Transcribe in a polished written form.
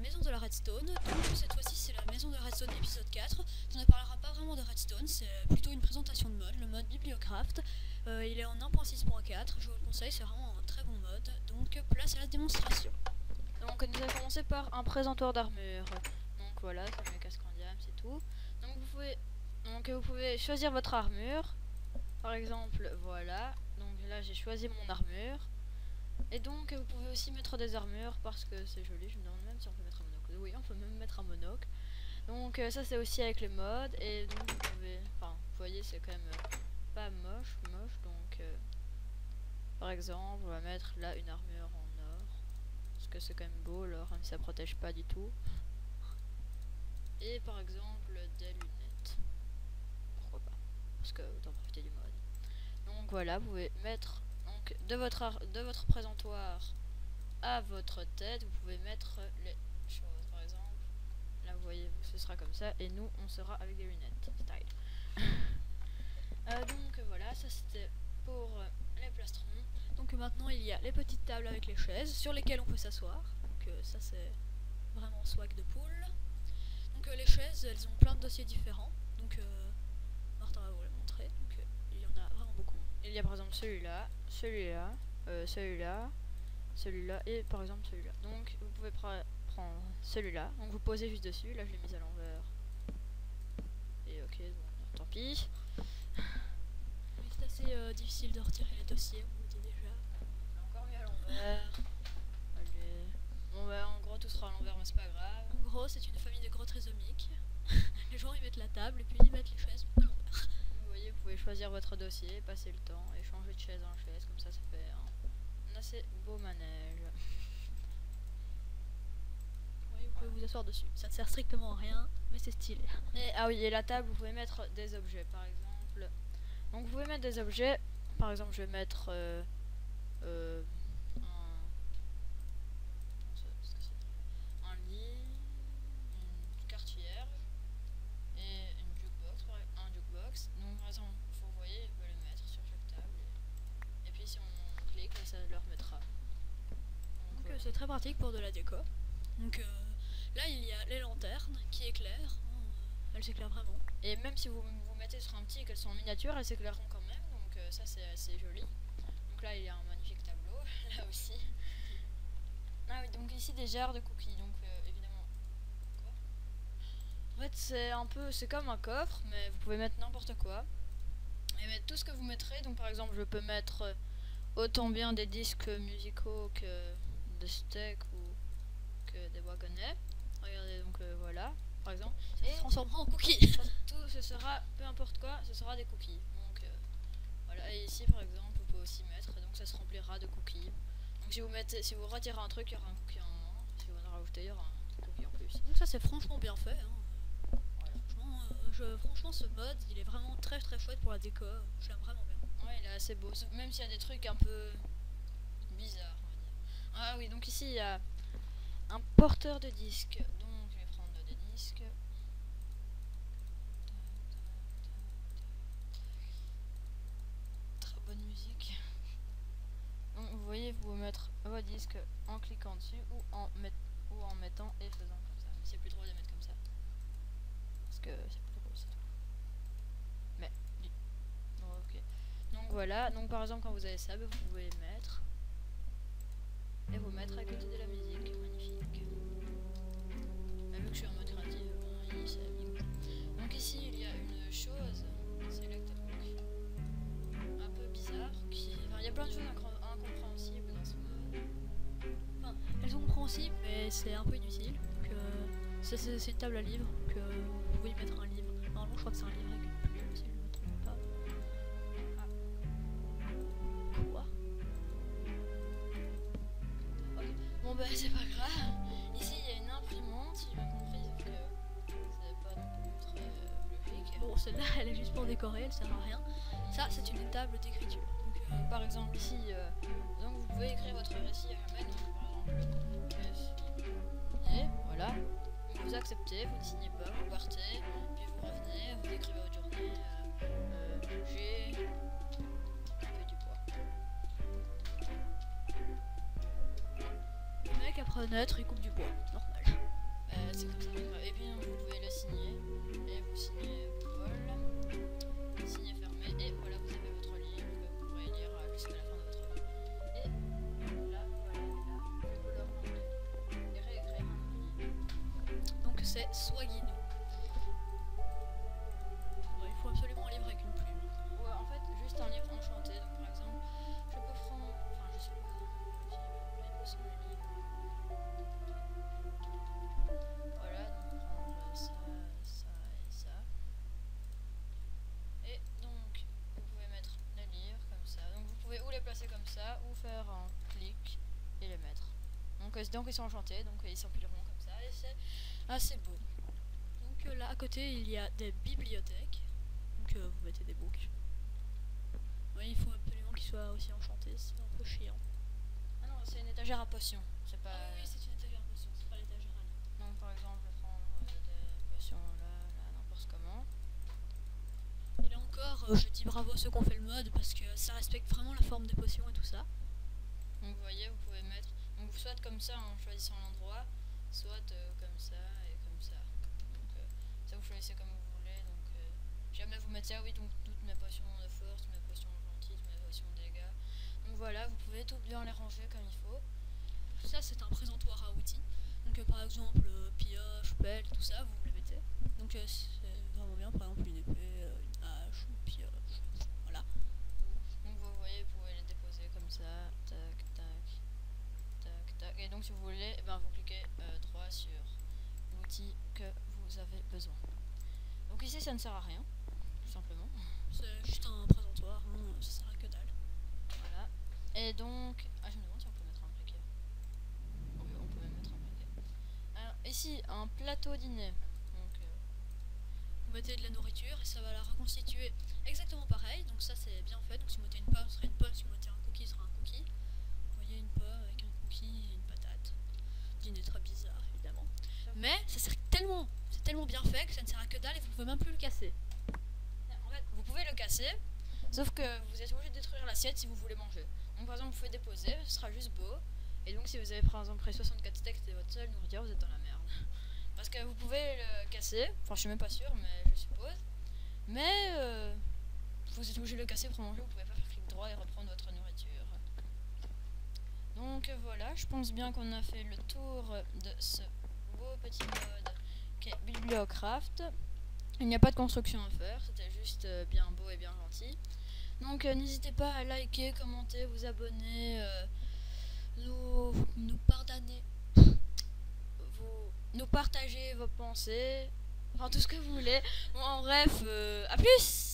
maison de la redstone. Donc cette fois-ci c'est la maison de la redstone épisode 4. On ne parlera pas vraiment de redstone, c'est plutôt une présentation de mode, le mode Bibliocraft. Il est en 1.6.4, je vous le conseille, c'est vraiment un très bon mode. Donc place à la démonstration. Donc nous allons commencer par un présentoir d'armure. Donc voilà, ça met casque en diamant, c'est tout. Donc vous pouvez choisir votre armure. Par exemple, voilà. Donc là j'ai choisi mon armure. Et donc vous pouvez aussi mettre des armures parce que c'est joli. Je me demande même si on peut mettre un monocle. Oui, on peut même mettre un monocle. Donc ça c'est aussi avec les modes. Et donc vous pouvez, enfin vous voyez c'est quand même pas moche. Donc par exemple on va mettre là une armure en or. Parce que c'est quand même beau l'or, même si ça protège pas du tout. Et par exemple des lunettes. Pourquoi pas? Parce que autant profiter du mode. Donc voilà, vous pouvez mettre donc de votre présentoir à votre tête, vous pouvez mettre les choses. Par exemple, là vous voyez, ce sera comme ça, et nous on sera avec des lunettes style. Donc voilà, ça c'était pour les plastrons. Donc maintenant il y a les petites tables avec les chaises sur lesquelles on peut s'asseoir. Donc ça c'est vraiment swag de poule. Donc les chaises elles ont plein de dossiers différents. Donc Martin va vous les montrer. Donc il y en a vraiment beaucoup. Il y a par exemple celui-là, celui-là, celui-là et par exemple celui-là. Donc vous pouvez prendre celui-là, donc vous posez juste dessus. Là je l'ai mis à l'envers. Et ok, bon, tant pis. Oui, c'est assez difficile de retirer les dossiers, on vous le dit déjà. Encore mieux à l'envers. Allez. Bon bah en gros tout sera à l'envers mais c'est pas grave. En gros c'est une famille de gros trisomiques. Les gens ils mettent la table et puis ils mettent les chaises à l'envers. Vous voyez, vous pouvez choisir votre dossier, passer le temps et changer de chaise en chaise, comme ça fait un assez beau manège. Oui, vous pouvez vous asseoir dessus. Ça ne sert strictement à rien, mais c'est stylé. Et ah oui, et la table, vous pouvez mettre des objets, par exemple. Donc vous pouvez mettre des objets. Par exemple, je vais mettre un lit, une carte vierge et une jukebox, un jukebox. Donc par exemple, vous voyez, vous pouvez le mettre sur chaque table. Et puis si on clique, là, ça le remettra. Donc c'est très pratique pour de la déco. Donc là il y a les lanternes qui éclairent. Elles éclairent vraiment. Et même si vous mettez sur un petit et qu'elles sont en miniature, elles s'éclaireront quand même. Donc ça c'est assez joli. Donc là il y a un magnifique tableau, là aussi. Ah oui, donc ici des jarres de cookies. Donc évidemment. Quoi? En fait c'est comme un coffre, mais vous pouvez mettre n'importe quoi. Et mettre tout ce que vous mettrez. Donc par exemple je peux mettre autant bien des disques musicaux que des steaks ou que des wagonnets. Regardez donc voilà. Par exemple, et transformera en cookies. Tout ce sera, peu importe quoi, ce sera des cookies. Donc voilà, et ici par exemple, vous pouvez aussi mettre, donc ça se remplira de cookies. Donc si vous retirez un truc, il y aura un cookie en moins. Si vous en rajoutez, il y aura un cookie en plus. Donc ça c'est franchement bien fait. Hein. Voilà. Franchement ce mode, il est vraiment très chouette pour la déco. Je l'aime vraiment bien. Ouais, il est assez beau, même s'il y a des trucs un peu bizarres, on va dire. Ah oui, donc ici il y a un porteur de disques. Donc je vais prendre des disques. Très bonne musique. Donc vous voyez, vous pouvez mettre vos disques en cliquant dessus ou en mettant et faisant comme ça. Mais c'est plus drôle de mettre comme ça. Parce que c'est plus drôle, c'est tout. Mais, bon, ok. Donc voilà, donc par exemple quand vous avez ça, vous pouvez mettre. Et vous mettre à côté de la musique. Magnifique. Mais vu que je suis en mode créatif, bon, c'est mignon. Donc ici il y a une chose, select un peu bizarre, enfin il y a plein de choses incompréhensibles dans ce mode. Enfin, elles sont compréhensibles, mais c'est un peu inutile. Donc c'est une table à livres, donc vous pouvez y mettre un livre. Normalement je crois que c'est un livre avec une plume, si je ne me trompe pas. Ah. Quoi? Ok. Bon bah c'est pas grave. Ici il y a une imprimante, si j'ai bien compris, sauf que c'est pas non plus très logique. Bon, celle-là elle est juste pour décorer, elle sert à rien. Ça c'est une table d'écriture. Donc par exemple ici, donc vous pouvez écrire votre récit à la main, donc par exemple et voilà. Donc, vous acceptez, vous ne signez pas, vous partez, puis vous revenez, vous décrivez votre journée. J'ai fait du poids. Le mec après un être il coupe du bois, normal. C'est comme ça. Et puis vous pouvez le signer. Et vous signez Paul. Signer fermé. Et voilà, vous avez votre livre que vous pourrez lire jusqu'à la fin de votre vie. Et là, voilà, il est là. Vous pouvez le remonter et réécrire un nouveau livre. Donc c'est Swagino. Ouais, il faut absolument un livre avec une plume. Ouais, en fait, juste un livre enchanté. Donc par exemple, je peux prendre. Enfin, je suppose. J'ai les potions de livre. Voilà, donc prendre ça, ça et ça. Et donc, vous pouvez mettre les livres comme ça. Donc vous pouvez ou les placer comme ça, ou faire un clic et les mettre. Donc ils sont enchantés, donc ils s'empileront comme ça, et c'est assez beau. Donc là à côté il y a des bibliothèques. Donc vous mettez des books. Ouais, il faut absolument qu'ils soient aussi enchantés, c'est un peu chiant. Ah non, c'est une étagère à potions, c'est pas... Ah oui, c'est une étagère à potions, c'est pas l'étagère à livres. Donc par exemple, je vais prendre des potions là, n'importe comment. Et là encore, je dis bravo à ceux qui ont fait le mode parce que ça respecte vraiment la forme des potions et tout ça. Donc vous voyez, vous pouvez mettre, donc soit comme ça en choisissant l'endroit, soit comme ça et comme ça. Donc ça vous choisissez comme vous voulez. Donc jamais vous mettez, ah oui, donc toutes mes potions de force, mes potions gentilles, mes potions de dégâts. Donc voilà, vous pouvez tout bien les ranger comme il faut. Tout ça c'est un présentoir à outils. Donc par exemple pioche, pelle, tout ça, vous les mettez. Donc c'est vraiment bien, par exemple une épée, une hache, une pioche, voilà. Donc vous voyez, vous pouvez les déposer comme ça, tac, tac, tac, tac. Et donc si vous voulez, eh ben, vous cliquez droit sur l'outil que vous avez besoin. Donc ici ça ne sert à rien, tout simplement. C'est juste un présentoir, hein, ça sert à que dalle. Voilà. Et donc, ah je me demande si on peut mettre un briquet. Oui, on peut même mettre un briquet. Alors ici, un plateau dîner. Donc Vous mettez de la nourriture et ça va la reconstituer exactement pareil. Donc ça c'est bien fait. Donc si vous mettez une pomme, ce sera une pomme. Si vous mettez un cookie, ce sera un cookie. Vous voyez une pomme avec un cookie et une patate. Dîner très bizarre évidemment. Mais ça sert tellement, c'est tellement bien fait que ça ne sert à que dalle et vous pouvez même plus le casser. en fait, vous pouvez le casser, sauf que vous êtes obligé de détruire l'assiette si vous voulez manger. Donc par exemple, vous pouvez déposer, ce sera juste beau. Et donc si vous avez par exemple pris 64 steaks et votre seule nourriture, vous êtes dans la merde. Parce que vous pouvez le casser, enfin je suis même pas sûre, mais je suppose. Mais vous êtes obligé de le casser pour manger, vous pouvez pas faire clic droit et reprendre votre nourriture. Donc voilà, je pense bien qu'on a fait le tour de ce beau petit mode qui est Bibliocraft. Il n'y a pas de construction à faire, c'était juste bien beau et bien gentil. Donc n'hésitez pas à liker, commenter, vous abonner, nous pardonner, nous partager vos pensées, enfin tout ce que vous voulez. Bon, en bref, à plus.